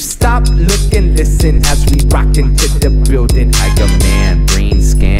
stop, look, and listen as we rock into the building. I your man, brain scan.